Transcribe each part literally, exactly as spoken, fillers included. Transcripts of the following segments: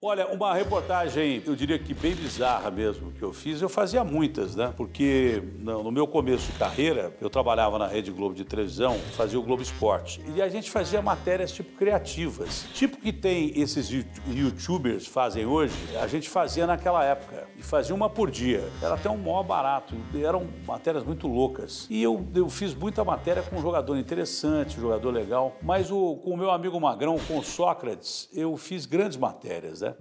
Olha, uma reportagem, eu diria que bem bizarra mesmo, que eu fiz, eu fazia muitas, né? Porque no meu começo de carreira, eu trabalhava na Rede Globo de televisão, fazia o Globo Esporte. E a gente fazia matérias tipo criativas. Tipo que tem esses youtubers fazem hoje, a gente fazia naquela época. E fazia uma por dia. Era até um maior barato. Eram matérias muito loucas. E eu, eu fiz muita matéria com um jogador interessante, um jogador legal. Mas o, com o meu amigo Magrão, com o Sócrates, eu fiz grandes matérias, né?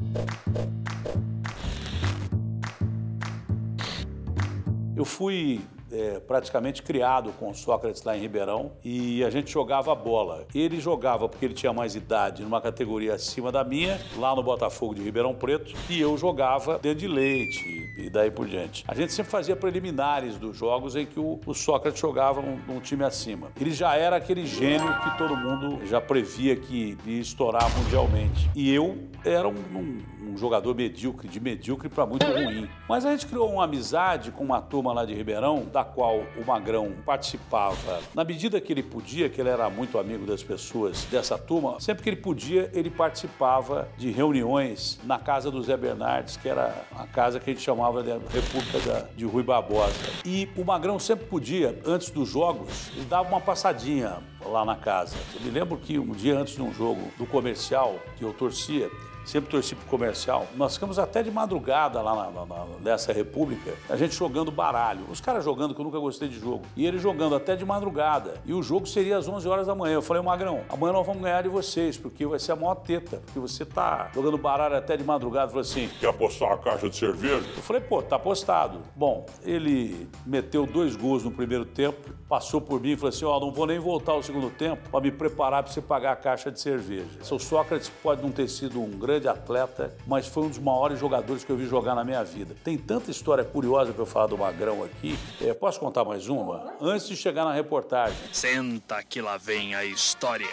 Eu fui é, praticamente criado com o Sócrates lá em Ribeirão e a gente jogava bola. Ele jogava porque ele tinha mais idade numa categoria acima da minha, lá no Botafogo de Ribeirão Preto, e eu jogava dentro de Leite e daí por diante. A gente sempre fazia preliminares dos jogos em que o, o Sócrates jogava num, num time acima. Ele já era aquele gênio que todo mundo já previa que ia estourar mundialmente. E eu era um, um, um jogador medíocre, de medíocre para muito ruim. Mas a gente criou uma amizade com uma turma lá de Ribeirão, da qual o Magrão participava na medida que ele podia, que ele era muito amigo das pessoas dessa turma. Sempre que ele podia, ele participava de reuniões na casa do Zé Bernardes, que era a casa que a gente chamava de República da, de Rui Barbosa. E o Magrão sempre podia, antes dos jogos, ele dava uma passadinha lá na casa. Eu me lembro que um dia antes de um jogo do Comercial, que eu torcia, sempre torci pro Comercial. Nós ficamos até de madrugada lá na, na, na, nessa república, a gente jogando baralho. Os caras jogando, que eu nunca gostei de jogo. E ele jogando até de madrugada. E o jogo seria às onze horas da manhã. Eu falei, Magrão, amanhã nós vamos ganhar de vocês, porque vai ser a maior teta. Porque você tá jogando baralho até de madrugada. Ele falou assim, quer apostar uma caixa de cerveja? Eu falei, pô, tá apostado. Bom, ele meteu dois gols no primeiro tempo, passou por mim e falou assim, ó, oh, não vou nem voltar ao segundo tempo para me preparar para você pagar a caixa de cerveja. Seu Sócrates pode não ter sido um grande grande atleta, mas foi um dos maiores jogadores que eu vi jogar na minha vida. Tem tanta história curiosa para eu falar do Magrão aqui. É, posso contar mais uma? Antes de chegar na reportagem. Senta que lá vem a história.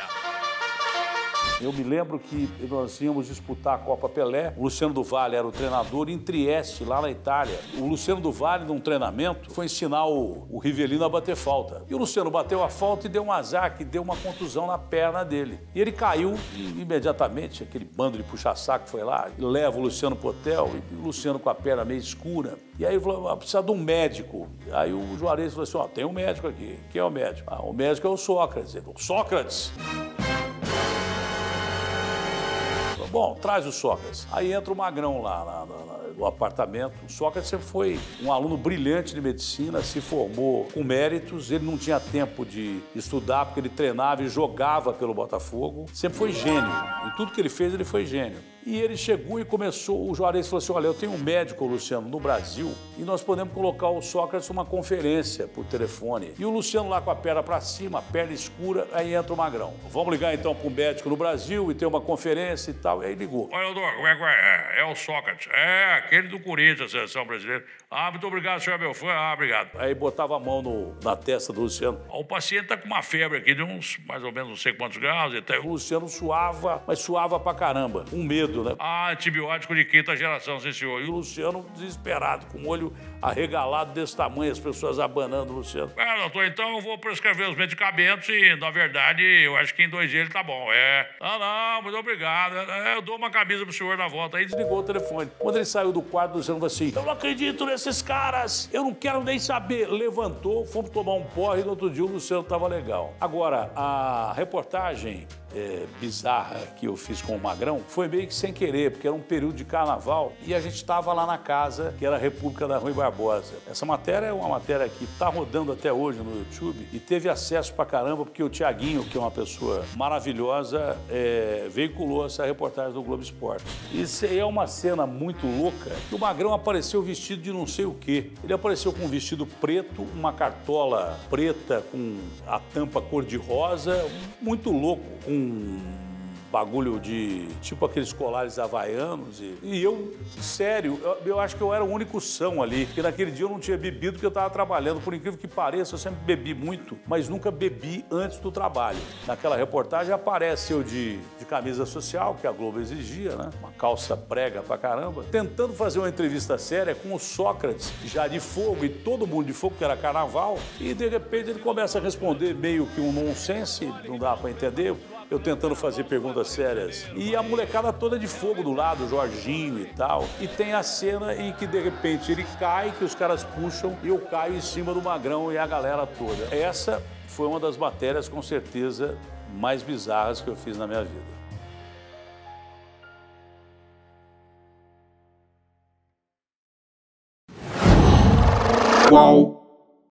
Eu me lembro que nós íamos disputar a Copa Pelé. O Luciano do Valle era o treinador em Trieste, lá na Itália. O Luciano do Valle, num treinamento, foi ensinar o, o Rivelino a bater falta. E o Luciano bateu a falta e deu um azar, que deu uma contusão na perna dele. E ele caiu e, imediatamente, aquele bando de puxa-saco foi lá, e leva o Luciano pro hotel, e o Luciano com a perna meio escura. E aí ele falou, ah, precisa de um médico. Aí o Juarez falou assim, ó, tem um médico aqui. Quem é o médico? Ah, o médico é o Sócrates. Ele falou, Sócrates! Bom, traz o Sócrates. Aí entra o Magrão lá na, na, no apartamento. O Sócrates sempre foi um aluno brilhante de medicina, se formou com méritos. Ele não tinha tempo de estudar porque ele treinava e jogava pelo Botafogo. Sempre foi gênio. Em tudo que ele fez, ele foi gênio. E ele chegou e começou, o Juarez falou assim, olha, eu tenho um médico, Luciano, no Brasil, e nós podemos colocar o Sócrates numa conferência por telefone. E o Luciano lá com a perna para cima, a perna escura, aí entra o Magrão. Vamos ligar então para um médico no Brasil e ter uma conferência e tal. E aí ligou. Olha, doutor, como é que é? É o Sócrates. É, aquele do Corinthians, seleção brasileira. Ah, muito obrigado, senhor é meu fã. Ah, obrigado. Aí botava a mão no, na testa do Luciano. O paciente tá com uma febre aqui de uns, mais ou menos, não sei quantos graus. E tá... O Luciano suava, mas suava pra caramba. Um medo, né? Ah, antibiótico de quinta geração, sim, senhor. E o Luciano desesperado, com o olho arregalado desse tamanho, as pessoas abanando o Luciano. É, doutor, então eu vou prescrever os medicamentos e, na verdade, eu acho que em dois dias ele tá bom. É. Ah, não, muito obrigado. É, eu dou uma camisa pro senhor na volta. Aí desligou o telefone. Quando ele saiu do quarto, o Luciano falou assim, eu não acredito nesses caras, eu não quero nem saber. Levantou, fomos tomar um porre e no outro dia o Luciano tava legal. Agora, a reportagem é, bizarra que eu fiz com o Magrão foi meio que sem querer, porque era um período de carnaval e a gente estava lá na casa, que era a República da Rui Barbosa. Essa matéria é uma matéria que está rodando até hoje no YouTube e teve acesso pra caramba, porque o Tiaguinho, que é uma pessoa maravilhosa, é, veiculou essa reportagem do Globo Esporte. Isso aí é uma cena muito louca, que o Magrão apareceu vestido de não sei o quê. Ele apareceu com um vestido preto, uma cartola preta com a tampa cor-de-rosa, muito louco, com bagulho de, tipo aqueles colares havaianos. E, e eu, sério, eu, eu acho que eu era o único são ali, porque naquele dia eu não tinha bebido porque eu estava trabalhando. Por incrível que pareça, eu sempre bebi muito, mas nunca bebi antes do trabalho. Naquela reportagem aparece eu de, de camisa social, que a Globo exigia, né? Uma calça prega pra caramba, tentando fazer uma entrevista séria com o Sócrates, já de fogo, e todo mundo de fogo, que era carnaval, e de repente ele começa a responder meio que um nonsense, não dá pra entender. eu tentando fazer perguntas sérias. E a molecada toda de fogo do lado, o Jorginho e tal. E tem a cena em que, de repente, ele cai, que os caras puxam, e eu caio em cima do Magrão e a galera toda. Essa foi uma das matérias, com certeza, mais bizarras que eu fiz na minha vida. Qual